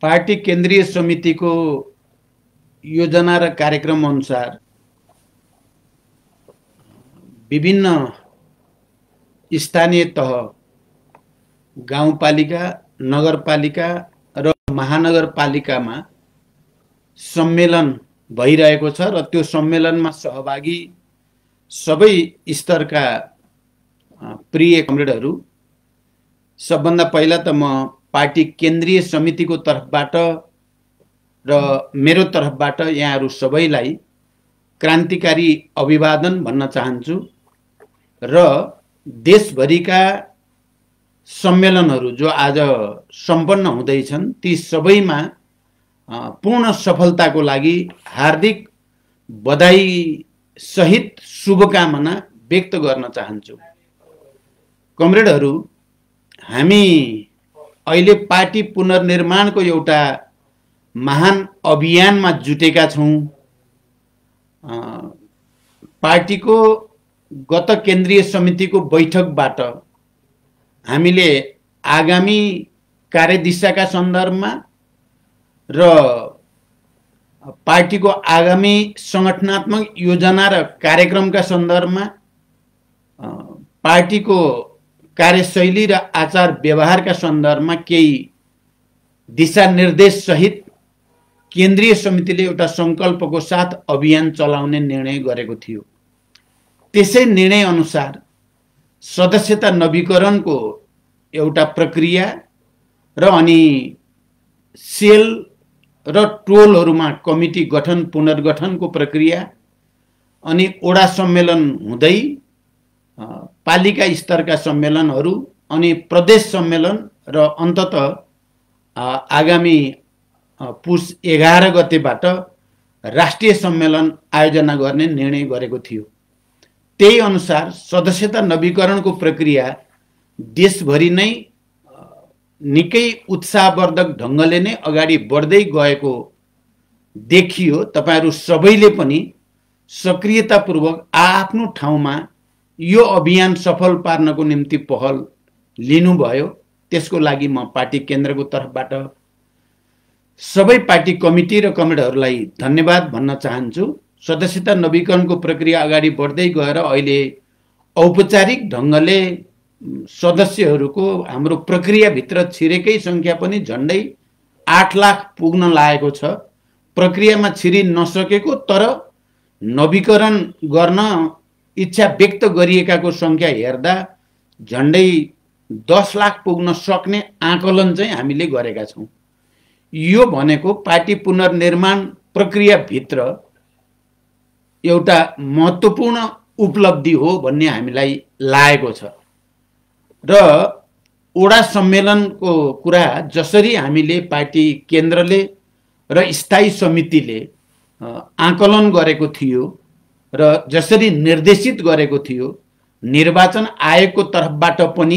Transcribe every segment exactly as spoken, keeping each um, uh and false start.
Party केन्द्रीय समिति को योजना र कार्यक्रम अनुसार विभिन्न स्थानीय तह, गाउँपालिका, नगरपालिका र महानगरपालिकामा सम्मेलन भइरहेको छ र त्यो सम्मेलनमा सहभागी सबै स्तरका प्रिय कमरेडहरू, सबभन्दा पहिला त म पार्टी केन्द्रीय समितिको तर्फबाट र मेरो तर्फबाट यहाँहरू सबैलाई क्रान्तिकारी अभिवादन भन्न चाहन्छु र देशभरिका सम्मेलनहरू जो आज सम्पन्न हुँदैछन् ती सबैमा पूर्ण सफलताको लागि हार्दिक बधाई सहित शुभकामना व्यक्त गर्न चाहन्छु। कमरेडहरू, हामी अहिले पार्टी पुनर्निर्माणको एउटा महान अभियानमा जुटेका छौं। पार्टीको गत केन्द्रीय समितिको बैठकबाट हामीले आगामी कार्यदिशाका सन्दर्भमा र पार्टीको आगामी संगठनात्मक योजना र कार्यक्रमका सन्दर्भमा पार्टीको कार्यशैली र आचार व्यवहारका सन्दर्भमा केही दिशानिर्देश सहित केन्द्रीय समितिले एउटा संकल्पको साथ अभियान चलाउने निर्णय गरेको थियो। त्यसै निर्णय अनुसार सदस्यता नवीकरणको एउटा प्रक्रिया र अनि सेल र टोलहरूमा कमिटी गठन पुनर्गठनको प्रक्रिया अनि ओडा सम्मेलन हुँदै पालिका स्तरका सम्मेलनहरू अनि प्रदेश सम्मेलन र अन्ततः आगामी पुस एघार गतेबाट राष्ट्रिय सम्मेलन आयोजना गर्ने निर्णय गरेको थियो। त्यही अनुसार सदस्यता नवीकरणको प्रक्रिया देशभरि नै निकै उत्साहवर्धक ढङ्गले नै अगाडि बढ्दै गएको देखियो। तपाईहरू सबैले पनि सक्रियतापूर्वक आफ्नो ठाउँमा यो अभियान सफल पार्नको निम्ति पहल लिनुभयो। त्यसको लागि म पार्टी केन्द्रको तर्फबाट सबै पार्टी कमिटी र कमरेडहरूलाई धन्यवाद भन्न चाहन्छु। सदस्यता नवीकरणको प्रक्रिया अगाडि बढ्दै गएर अहिले औपचारिक ढङ्गले सदस्यहरूको हाम्रो प्रक्रियाभित्र छिरेकै सङ्ख्या पनि झन्डै आठ लाख पुग्न लागेको छ। प्रक्रियामा छिरि नसकेको तर नवीकरण गर्न इच्छा व्यक्त गरिएकाको सङ्ख्या हेर्दा झन्डै दस लाख पुग्न सक्ने आकलन चाहिँ हामीले गरेका छौँ। यो भनेको पार्टी पुनर्निर्माण प्रक्रियाभित्र एउटा महत्त्वपूर्ण उपलब्धि हो भन्ने हामीलाई लागेको छ र ओडा सम्मेलनको कुरा जसरी हामीले पार्टी केन्द्रले र स्थायी समितिले आकलन गरेको थियो र जसरी निर्देशित गरेको थियो, निर्वाचन आयोगको तर्फबाट पनि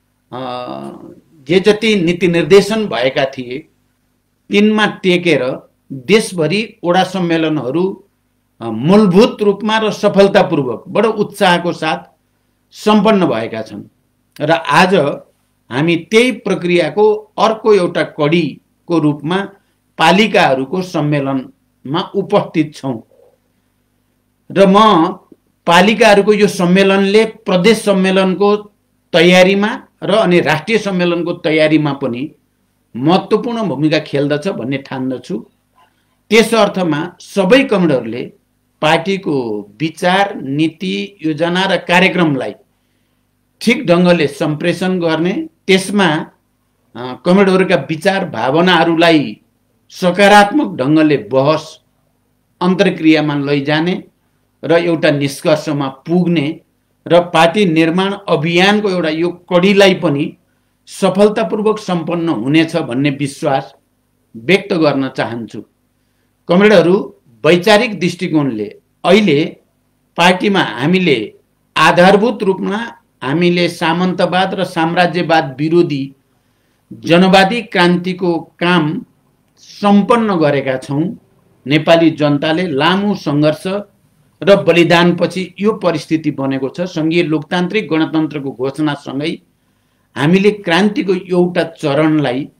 जे जति नीति निर्देशन भएका थिए तिनमा टेकेर देशभरि ओडा सम्मेलनहरू मूलभूत रूपमा र सफलतापूर्वक बडो उत्साहको साथ सम्पन्न भएका छन् र आज हामी त्यही प्रक्रियाको अर्को एउटा कडीको रूपमा पालिकाहरूको सम्मेलनमा उपस्थित छौँ र म पालिकाहरूको यो सम्मेलनले प्रदेश सम्मेलनको तयारीमा र अनि राष्ट्रिय सम्मेलनको तयारीमा पनि महत्त्वपूर्ण भूमिका खेल्दछ भन्ने ठान्दछु। त्यस अर्थमा सबै कमरेडहरूले पार्टीको विचार, नीति, योजना र कार्यक्रमलाई ठिक ढङ्गले सम्प्रेषण गर्ने, त्यसमा कमरेडहरूका विचार भावनाहरूलाई सकारात्मक ढङ्गले बहस अन्तर्क्रियामा लैजाने र एउटा निष्कर्षमा पुग्ने र पार्टी निर्माण अभियानको एउटा यो कडीलाई पनि सफलतापूर्वक सम्पन्न हुनेछ भन्ने विश्वास व्यक्त गर्न चाहन्छु। कमरेडहरू, वैचारिक दृष्टिकोणले अहिले पार्टीमा हामीले आधारभूत रूपमा हामीले सामन्तवाद र साम्राज्यवाद विरोधी जनवादी क्रान्तिको काम सम्पन्न गरेका छौँ। नेपाली जनताले लामो सङ्घर्ष र बलिदानपछि यो परिस्थिति बनेको छ। सङ्घीय लोकतान्त्रिक गणतन्त्रको घोषणासँगै हामीले क्रान्तिको एउटा चरणलाई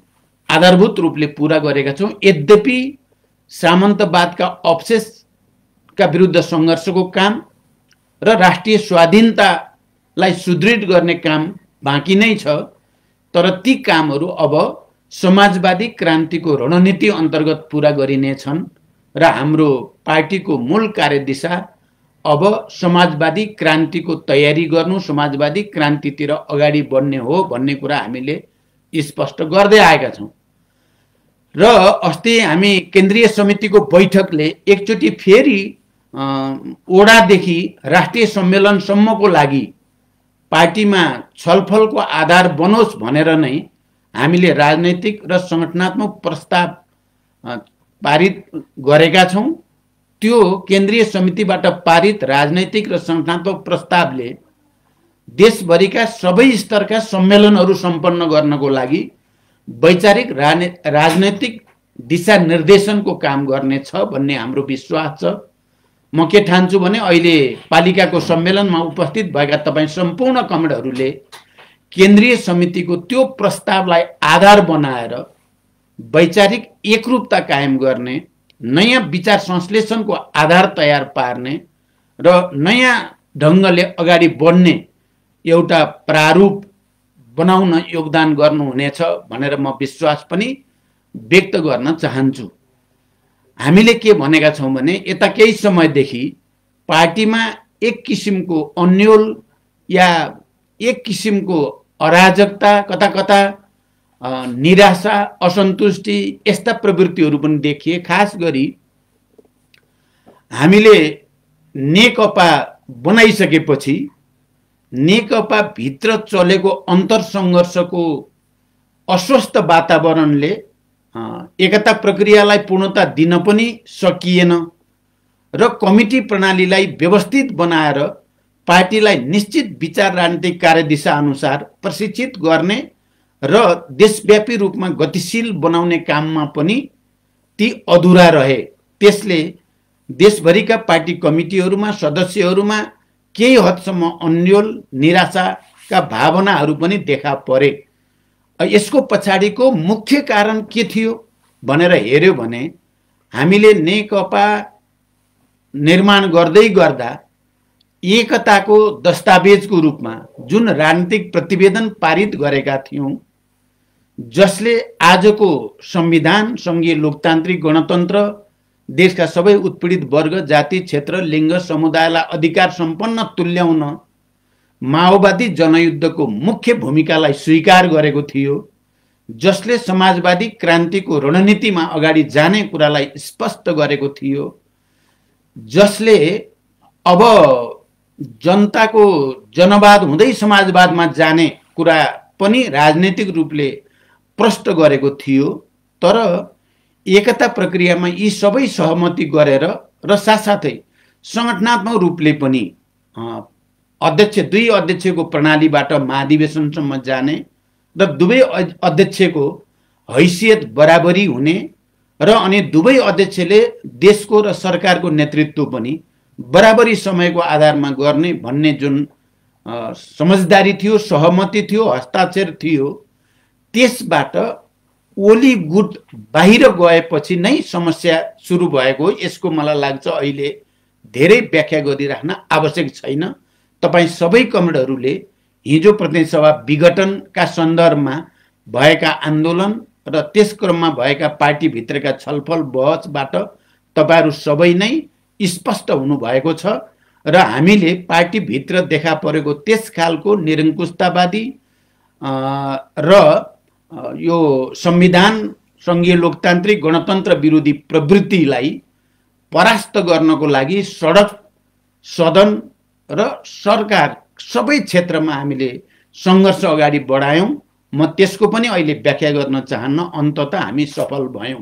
आधारभूत रूपले पूरा गरेका छौँ। यद्यपि सामन्तवादका अवशेषका विरुद्ध सङ्घर्षको काम र राष्ट्रिय स्वाधीनतालाई सुदृढ गर्ने काम बाँकी नै छ, तर ती कामहरू अब समाजवादी क्रान्तिको रणनीति अन्तर्गत पूरा गरिनेछन् र हाम्रो पार्टीको मूल कार्यदिशा अब समाजवादी क्रान्तिको तयारी गर्नु, समाजवादी क्रान्तितिर अगाडि बढ्ने हो भन्ने कुरा हामीले स्पष्ट गर्दै आएका छौँ। र अस्ति हामी केन्द्रीय समितिको बैठकले एकचोटि फेरि ओडादेखि राष्ट्रिय सम्मेलनसम्मको लागि पार्टीमा छलफलको आधार बनोस् भनेर नै हामीले राजनैतिक र सङ्गठनात्मक प्रस्ताव पारित गरेका छौँ। त्यो केन्द्रीय समितिबाट पारित राजनैतिक र सङ्गठनात्मक प्रस्तावले देशभरिका सबै स्तरका सम्मेलनहरू सम्पन्न गर्नको लागि वैचारिक राजनैतिक दिशा निर्देशनको काम गर्नेछ भन्ने हाम्रो विश्वास छ। म के ठान्छु भने अहिले पालिकाको सम्मेलनमा उपस्थित भएका तपाईँ सम्पूर्ण कमरेडहरूले केन्द्रीय समितिको त्यो प्रस्तावलाई आधार बनाएर वैचारिक एकरूपता कायम गर्ने, नयाँ विचार संश्लेषणको आधार तयार पार्ने र नयाँ ढङ्गले अगाडि बढ्ने एउटा प्रारूप बनाउन योगदान गर्नुहुनेछ भनेर म विश्वास पनि व्यक्त गर्न चाहन्छु। हामीले के भनेका छौँ भने यता केही समयदेखि पार्टीमा एक किसिमको अन्यल या एक किसिमको अराजकता, कता कता निराशा, असन्तुष्टि यस्ता प्रवृत्तिहरू पनि देखिए। खास गरी हामीले नेकपा बनाइसकेपछि नेकपा भित्र चलेको अन्तरसङ्घर्षको अस्वस्थ वातावरणले एकता प्रक्रियालाई पूर्णता दिन पनि सकिएन र कमिटी प्रणालीलाई व्यवस्थित बनाएर पार्टीलाई निश्चित विचार राजनीतिक कार्यदिशा अनुसार प्रशिक्षित गर्ने र देशव्यापी रूपमा गतिशील बनाउने काममा पनि ती अधुरा रहे। त्यसले देशभरिका पार्टी कमिटीहरूमा सदस्यहरूमा केही हदसम्म अन्यल निराशाका भावनाहरू पनि देखा परे। यसको पछाडिको मुख्य कारण के थियो भनेर हेर्यो भने हामीले नेकपा निर्माण गर्दै गर्दा एकताको दस्तावेजको रूपमा जुन राजनीतिक प्रतिवेदन पारित गरेका थियौँ, जसले आजको संविधान, सङ्घीय लोकतान्त्रिक गणतन्त्र, देशका सबै उत्पीडित वर्ग, जाति, क्षेत्र, लिङ्ग, समुदायलाई अधिकार सम्पन्न तुल्याउन माओवादी जनयुद्धको मुख्य भूमिकालाई स्वीकार गरेको थियो, जसले समाजवादी क्रान्तिको रणनीतिमा अगाडि जाने कुरालाई स्पष्ट गरेको थियो, जसले अब जनताको जनवाद हुँदै समाजवादमा जाने कुरा पनि राजनैतिक रूपले प्रष्ट गरेको थियो। तर एकता प्रक्रियामा यी सबै सहमति गरेर र साथसाथै सङ्गठनात्मक रूपले पनि अध्यक्ष दुई अध्यक्षको प्रणालीबाट महाधिवेशनसम्म जाने र दुवै अध्यक्षको हैसियत बराबरी हुने र अनि दुवै अध्यक्षले देशको र सरकारको नेतृत्व पनि बराबरी समयको आधारमा गर्ने भन्ने जुन समझदारी थियो, सहमति थियो, हस्ताक्षर थियो, त्यसबाट ओली गुट बाहिर गएपछि नै समस्या सुरु भएको। यसको मलाई लाग्छ अहिले धेरै व्याख्या गरिराख्न आवश्यक छैन। तपाईँ सबै कमरेडहरूले हिजो प्रतिनिधि सभा विघटनका सन्दर्भमा भएका आन्दोलन र त्यस क्रममा भएका पार्टीभित्रका छलफल बहसबाट तपाईँहरू सबै नै स्पष्ट हुनुभएको छ र हामीले पार्टीभित्र देखा परेको त्यस खालको निरङ्कुशतावादी र यो संविधान, सङ्घीय लोकतान्त्रिक गणतन्त्र विरोधी प्रवृत्तिलाई परास्त गर्नको लागि सडक, सदन र सरकार सबै क्षेत्रमा हामीले सङ्घर्ष अगाडि बढायौँ। म त्यसको पनि अहिले व्याख्या गर्न चाहन्न। अन्ततः हामी सफल भयौँ।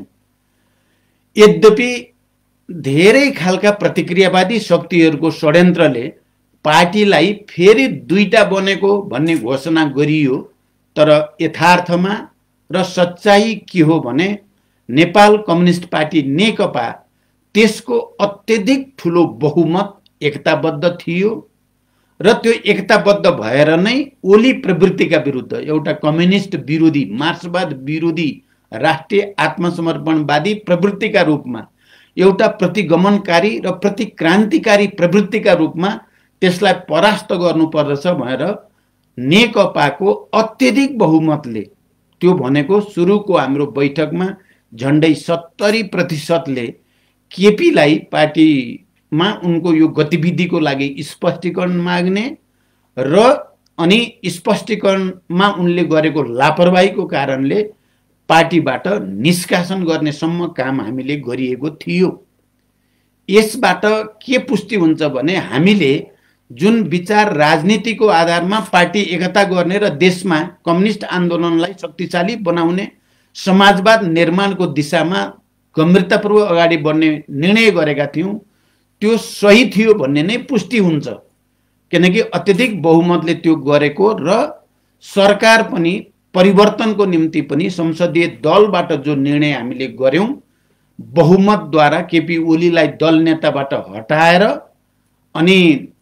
यद्यपि धेरै खालका प्रतिक्रियावादी शक्तिहरूको षड्यन्त्रले पार्टीलाई फेरि दुईटा बनेको भन्ने घोषणा गरियो, तर यथार्थमा र सच्चाइ के हो भने नेपाल कम्युनिस्ट पार्टी नेकपा त्यसको अत्यधिक ठुलो बहुमत एकताबद्ध थियो र त्यो एकताबद्ध भएर नै ओली प्रवृत्तिका विरुद्ध एउटा कम्युनिस्ट विरोधी, मार्क्सवाद विरोधी राष्ट्रिय आत्मसमर्पणवादी प्रवृत्तिका रूपमा, एउटा प्रतिगमनकारी र प्रतिक्रान्तिकारी प्रवृत्तिका रूपमा त्यसलाई परास्त गर्नुपर्दछ भनेर नेकपाको अत्यधिक बहुमतले, त्यो भनेको सुरुको हाम्रो बैठकमा झन्डै सत्तरी प्रतिशतले केपीलाई पार्टीमा उनको यो गतिविधिको लागि स्पष्टीकरण माग्ने र अनि स्पष्टीकरणमा उनले गरेको लापरवाहीको कारणले पार्टीबाट निष्कासन गर्नेसम्म काम हामीले गरिएको थियो। यसबाट के पुष्टि हुन्छ भने हामीले जुन विचार राजनीतिको आधारमा पार्टी एकता गर्ने र देशमा कम्युनिस्ट आन्दोलनलाई शक्तिशाली बनाउने समाजवाद निर्माणको दिशामा गम्भीरतापूर्वक अगाडि बढ्ने निर्णय गरेका थियौँ, त्यो सही थियो भन्ने नै पुष्टि हुन्छ। किनकि अत्यधिक बहुमतले त्यो गरेको र सरकार पनि परिवर्तनको निम्ति पनि संसदीय दलबाट जो निर्णय हामीले गर्यौं, बहुमतद्वारा केपी ओलीलाई दल नेताबाट हटाएर अनि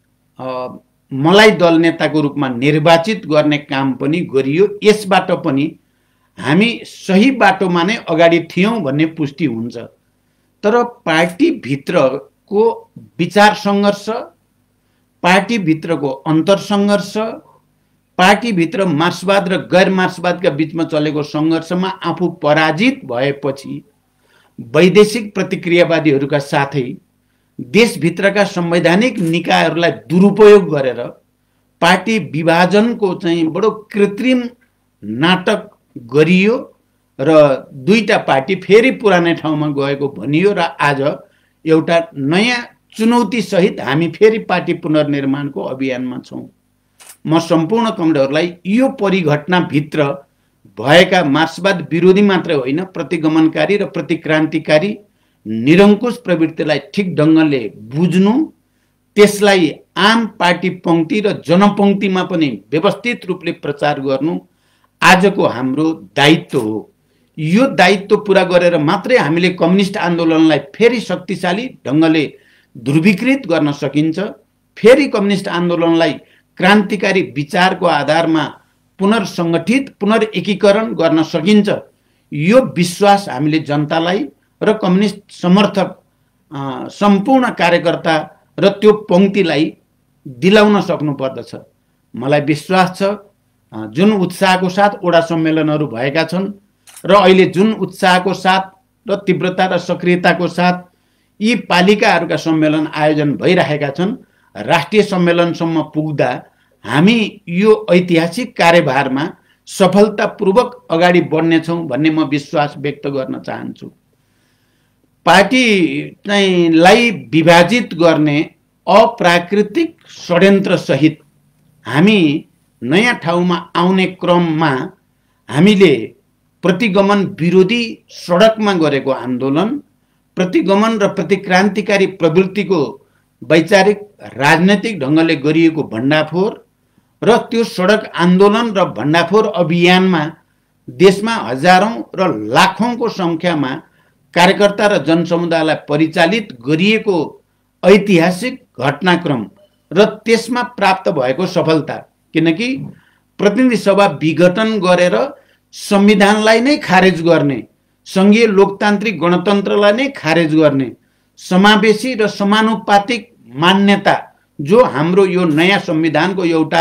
मलाई दल नेताको रूपमा निर्वाचित गर्ने काम पनि गरियो। यसबाट पनि हामी सही बाटोमा नै अगाडि थियौं भन्ने पुष्टि हुन्छ। तर पार्टी भित्रको विचार सङ्घर्ष, पार्टी भित्रको अन्तर सङ्घर्ष, पार्टी भित्र मार्क्सवाद र गैर मार्क्सवादका बीचमा चलेको सङ्घर्षमा आफू पराजित भएपछि वैदेशिक प्रतिक्रियावादीहरूका साथै देशभित्रका संवैधानिक निकायहरूलाई दुरुपयोग गरेर पार्टी विभाजनको चाहिँ बडो कृत्रिम नाटक गरियो र दुईटा पार्टी फेरि पुरानै ठाउँमा गएको भनियो र आज एउटा नयाँ चुनौती सहित हामी फेरि पार्टी पुनर्निर्माणको अभियानमा छौं। म सम्पूर्ण कमरेडहरूलाई यो परिघटनाभित्र भएका मार्क्सवाद विरोधी मात्र होइन, प्रतिगमनकारी र प्रतिक्रान्तिकारी निरङ्कुश प्रवृत्तिलाई ठिक ढङ्गले बुझ्नु, त्यसलाई आम पार्टी पंक्ति र जनपंक्तिमा पनि व्यवस्थित रूपले प्रचार गर्नु आजको हाम्रो दायित्व हो। यो दायित्व पूरा गरेर मात्रै हामीले कम्युनिस्ट आन्दोलनलाई फेरि शक्तिशाली ढङ्गले ध्रुवीकृत गर्न सकिन्छ। फेरि कम्युनिस्ट आन्दोलनलाई क्रान्तिकारी विचारको आधारमा पुनर्संगठित पुनर्एकीकरण गर्न सकिन्छ। यो विश्वास हामीले जनतालाई र कम्युनिस्ट समर्थक सम्पूर्ण कार्यकर्ता र त्यो पंक्तिलाई दिलाउन सक्नु पर्दछ। मलाई विश्वास छ जुन उत्साहको साथ ओडा सम्मेलनहरू भएका छन् र अहिले जुन उत्साहको साथ र तीव्रता र सक्रियताको साथ यी पालिकाहरूका सम्मेलन आयोजन भइरहेका छन्, राष्ट्रिय सम्मेलनसम्म पुग्दा हामी यो ऐतिहासिक कार्यभारमा सफलतापूर्वक अगाडि बढ्नेछौँ भन्ने म विश्वास व्यक्त गर्न चाहन्छु। पार्टी चाहिँ लाई विभाजित गर्ने अप्राकृतिक षड्यन्त्र सहित हामी नयाँ ठाउँमा आउने क्रममा हामीले प्रतिगमन विरोधी सडकमा गरेको आन्दोलन, प्रतिगमन र प्रतिक्रान्तिकारी प्रवृत्तिको वैचारिक राजनैतिक ढङ्गले गरिएको भण्डाफोर र त्यो सडक आन्दोलन र भण्डाफोर अभियानमा देशमा हजारौं र लाखौंको संख्यामा कार्यकर्ता र जनसमुदायलाई परिचालित गरिएको ऐतिहासिक घटनाक्रम र त्यसमा प्राप्त भएको सफलता। किनकि प्रतिनिधि सभा विघटन गरेर संविधानलाई नै खारेज गर्ने, संघीय लोकतान्त्रिक गणतन्त्रलाई नै खारेज गर्ने, समावेशी र समानुपातिक मान्यता जो हाम्रो यो नयाँ संविधानको एउटा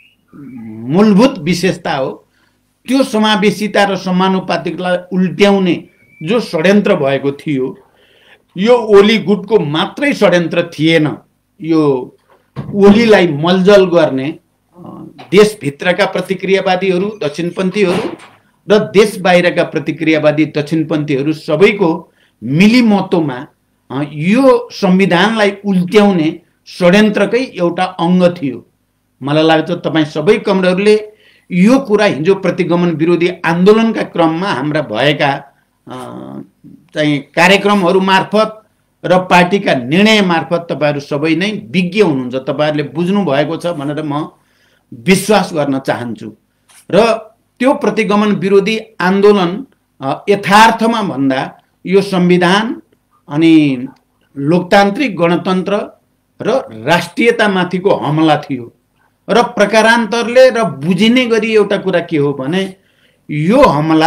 मूलभूत विशेषता हो, त्यो समावेशिता र समानुपातिकलाई उल्ट्याउने जो षड्यन्त्र भएको थियो, यो ओली गुटको मात्रै षड्यन्त्र थिएन। यो ओलीलाई मलजल गर्ने देशभित्रका प्रतिक्रियावादीहरू दक्षिणपन्थीहरू र देश बाहिरका प्रतिक्रियावादी दक्षिणपन्थीहरू सबैको मिलिमतोमा यो संविधानलाई उल्ट्याउने षड्यन्त्रकै एउटा अङ्ग थियो। मलाई लाग्छ तपाईँ सबै कमरेडहरूले यो कुरा हिजो प्रतिगमन विरोधी आन्दोलनका क्रममा हाम्रा भएका चाहिँ कार्यक्रमहरू मार्फत र पार्टीका निर्णय मार्फत तपाईहरू सबै नै विज्ञ हुनुहुन्छ, तपाईहरूले बुझ्नु भएको छ भनेर म विश्वास गर्न चाहन्छु। र त्यो प्रतिगमन विरोधी आन्दोलन यथार्थमा भन्दा यो संविधान अनि लोकतान्त्रिक गणतन्त्र र राष्ट्रियतामाथिको हमला थियो। र प्रकारान्तरले र बुझिने गरी एउटा कुरा के हो भने यो हमला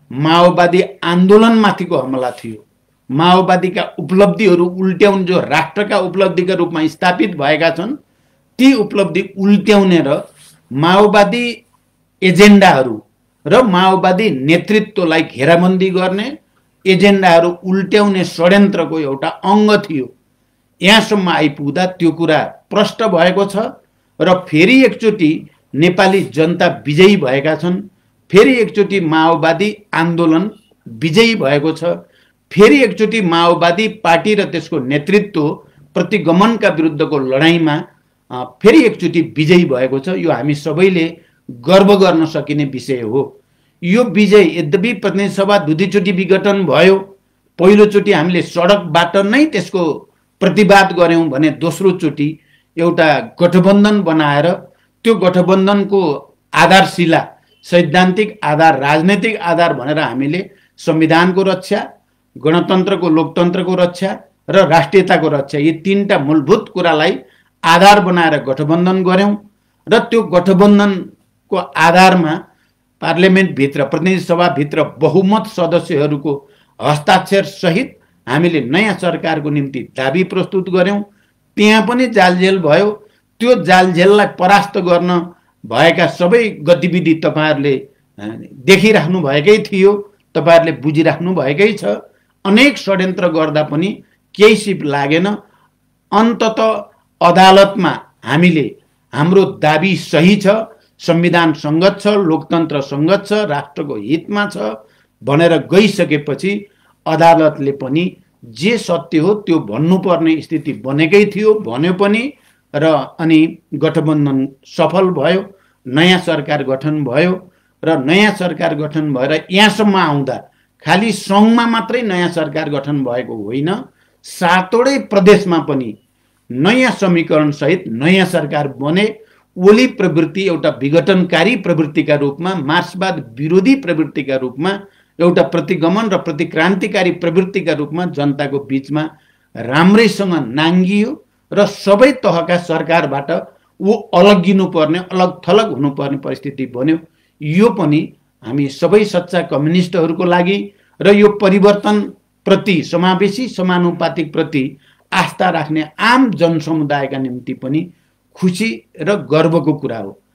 माओवादी आन्दोलनमाथिको हमला थियो। माओवादीका उपलब्धिहरू उल्ट्याउने, जो राष्ट्रका उपलब्धिका रूपमा स्थापित भएका छन्, ती उपलब्धि उल्ट्याउने र माओवादी एजेन्डाहरू र माओवादी नेतृत्वलाई घेराबन्दी गर्ने एजेन्डाहरू उल्ट्याउने षड्यन्त्रको एउटा अङ्ग थियो। यहाँसम्म आइपुग्दा त्यो कुरा प्रष्ट भएको छ र फेरि एकचोटि नेपाली जनता विजयी भएका छन्। फेरि एकचोटि माओवादी आन्दोलन विजयी भएको छ। फेरि एकचोटि माओवादी पार्टी र त्यसको नेतृत्व प्रतिगमनका विरुद्धको लडाईँमा फेरि एकचोटि विजयी भएको छ। यो हामी सबैले गर्व गर्न सकिने विषय हो। यो विजय यद्यपि प्रतिनिधि सभा दुई दुईचोटि विघटन भयो। पहिलोचोटि हामीले सडकबाट नै त्यसको प्रतिवाद गऱ्यौँ भने दोस्रोचोटि एउटा गठबन्धन बनाएर त्यो गठबन्धनको आधारशिला, सैद्धान्तिक आधार, राजनैतिक आधार भनेर हामीले संविधानको रक्षा, गणतन्त्रको लोकतन्त्रको रक्षा र राष्ट्रियताको रक्षा, यी तीनटा मूलभूत कुरालाई आधार बनाएर गठबन्धन गऱ्यौँ र त्यो गठबन्धनको आधारमा पार्लियामेन्टभित्र, प्रतिनिधि सभाभित्र बहुमत सदस्यहरूको हस्ताक्षर सहित हामीले नयाँ सरकारको निम्ति दाबी प्रस्तुत गऱ्यौँ। त्यहाँ पनि जालझेल भयो। त्यो जालझेललाई परास्त गर्न भएका सबै गतिविधि तपाईँहरूले देखिराख्नु भएकै थियो, तपाईँहरूले बुझिराख्नु भएकै छ। अनेक षड्यन्त्र गर्दा पनि केही सिप लागेन। अन्तत अदालतमा हामीले हाम्रो दाबी सही छ, संविधान सङ्गत छ, लोकतन्त्र सङ्गत छ, राष्ट्रको हितमा छ भनेर गइसकेपछि अदालतले पनि जे सत्य हो त्यो भन्नुपर्ने स्थिति बनेकै थियो, भन्यो पनि र अनि गठबन्धन सफल भयो, नयाँ सरकार गठन भयो र नयाँ सरकार गठन भएर यहाँसम्म आउँदा खालि सङ्घमा मात्रै नयाँ सरकार गठन भएको होइन, सातवटै प्रदेशमा पनि नयाँ समीकरण सहित नयाँ सरकार बने। ओली प्रवृत्ति एउटा विघटनकारी प्रवृत्तिका रूपमा, मार्क्सवाद विरोधी प्रवृत्तिका रूपमा, एउटा प्रतिगमन र प्रतिक्रान्तिकारी प्रवृत्तिका रूपमा जनताको बीचमा राम्रैसँग नाङ्गियो र सबै तहका सरकारबाट ऊ अलग्गिनुपर्ने, अलग थलग हुनुपर्ने परिस्थिति बन्यो। यो पनि हामी सबै सच्चा कम्युनिस्टहरूको लागि र यो परिवर्तन प्रति, समावेशी समानुपातिक प्रति आस्था राख्ने आम जनसमुदायका निम्ति पनि खुसी र गर्वको कुरा हो।